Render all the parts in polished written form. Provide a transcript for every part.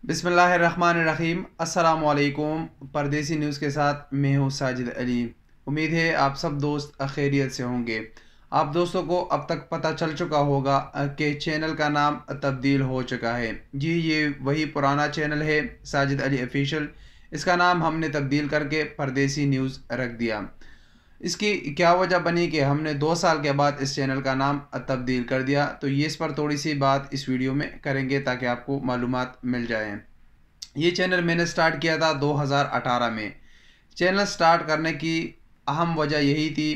बिस्मिल्लाहिर्रहमानिर्रहीम। अस्सलाम वालेकुम। परदेसी न्यूज़ के साथ मैं हूँ साजिद अली। उम्मीद है आप सब दोस्त खैरियत से होंगे। आप दोस्तों को अब तक पता चल चुका होगा कि चैनल का नाम तब्दील हो चुका है। जी, ये वही पुराना चैनल है, साजिद अली ऑफिशियल। इसका नाम हमने तब्दील करके परदेसी न्यूज़ रख दिया। इसकी क्या वजह बनी कि हमने 2 साल के बाद इस चैनल का नाम तब्दील कर दिया, तो ये इस पर थोड़ी सी बात इस वीडियो में करेंगे ताकि आपको मालूमात मिल जाएं। ये चैनल मैंने स्टार्ट किया था 2018 में। चैनल स्टार्ट करने की अहम वजह यही थी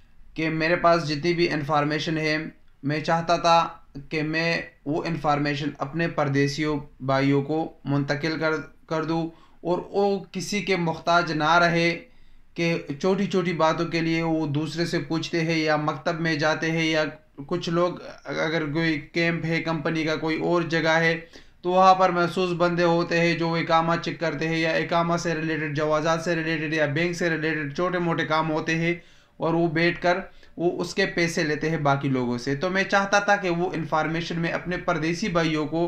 कि मेरे पास जितनी भी इंफॉर्मेशन है, मैं चाहता था कि मैं वो इंफॉर्मेशन अपने परदेसियों भाइयों को मुंतकिल कर दूँ और वो किसी के मुहताज ना रहे कि छोटी छोटी बातों के लिए वो दूसरे से पूछते हैं या मकतब में जाते हैं, या कुछ लोग अगर कोई कैंप है कंपनी का, कोई और जगह है, तो वहाँ पर महसूस बंदे होते हैं जो इकामा चेक करते हैं या इकामा से रिलेटेड, जवाज़ात से रिलेटेड या बैंक से रिलेटेड छोटे मोटे काम होते हैं, और वो बैठकर वो उसके पैसे लेते हैं बाकी लोगों से। तो मैं चाहता था कि वो इन्फॉर्मेशन मैं अपने परदेसी भाइयों को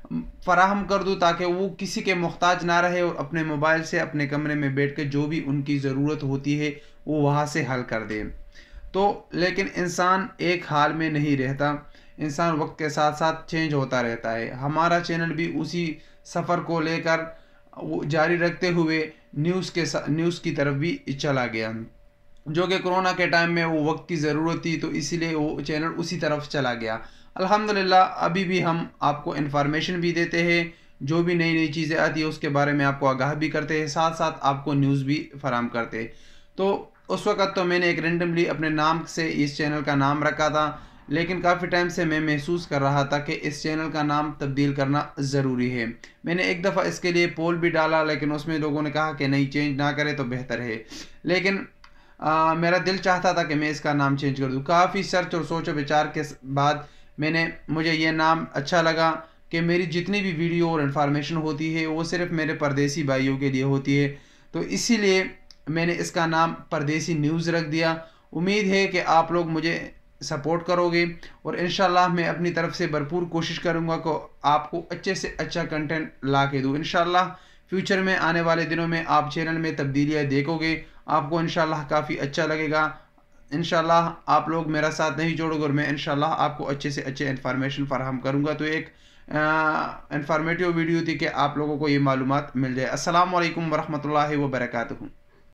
फराहम कर दूँ ताकि वो किसी के मोहताज ना रहे और अपने मोबाइल से अपने कमरे में बैठ के जो भी उनकी ज़रूरत होती है वो वहाँ से हल कर दें। तो लेकिन इंसान एक हाल में नहीं रहता, इंसान वक्त के साथ साथ चेंज होता रहता है। हमारा चैनल भी उसी सफ़र को लेकर वो जारी रखते हुए न्यूज़ की तरफ भी चला गया, जो कि कोरोना के टाइम में वो वक्त की ज़रूरत थी, तो इसीलिए वो चैनल उसी तरफ चला गया। अल्हम्दुलिल्लाह अभी भी हम आपको इन्फॉर्मेशन भी देते हैं, जो भी नई नई चीज़ें आती है उसके बारे में आपको आगाह भी करते हैं, साथ साथ आपको न्यूज़ भी फराहम करते हैं। तो उस वक़्त तो मैंने एक रेंडमली अपने नाम से इस चैनल का नाम रखा था, लेकिन काफ़ी टाइम से मैं महसूस कर रहा था कि इस चैनल का नाम तब्दील करना ज़रूरी है। मैंने एक दफ़ा इसके लिए पोल भी डाला, लेकिन उसमें लोगों ने कहा कि नहीं, चेंज ना करें तो बेहतर है। लेकिन मेरा दिल चाहता था कि मैं इसका नाम चेंज कर दूँ। काफ़ी सर्च और सोच विचार के बाद मुझे ये नाम अच्छा लगा कि मेरी जितनी भी वीडियो और इन्फॉर्मेशन होती है वो सिर्फ़ मेरे परदेसी भाइयों के लिए होती है, तो इसीलिए मैंने इसका नाम परदेसी न्यूज़ रख दिया। उम्मीद है कि आप लोग मुझे सपोर्ट करोगे और इंशाल्लाह मैं अपनी तरफ से भरपूर कोशिश करूँगा कि आपको अच्छे से अच्छा कंटेंट ला के दूँ। इंशाल्लाह फ्यूचर में आने वाले दिनों में आप चैनल में तब्दीलियाँ देखोगे, आपको इंशाल्लाह काफ़ी अच्छा लगेगा। इंशाल्लाह आप लोग मेरा साथ नहीं छोड़ोगे और मैं इंशाल्लाह आपको अच्छे से अच्छे इन्फॉर्मेशन फराहम करूँगा। तो एक इंफॉर्मेटिव वीडियो थी कि आप लोगों को ये मालूमात मिल जाए। अस्सलाम वालेकुम वरहमतुल्लाहि वबरकातुहू।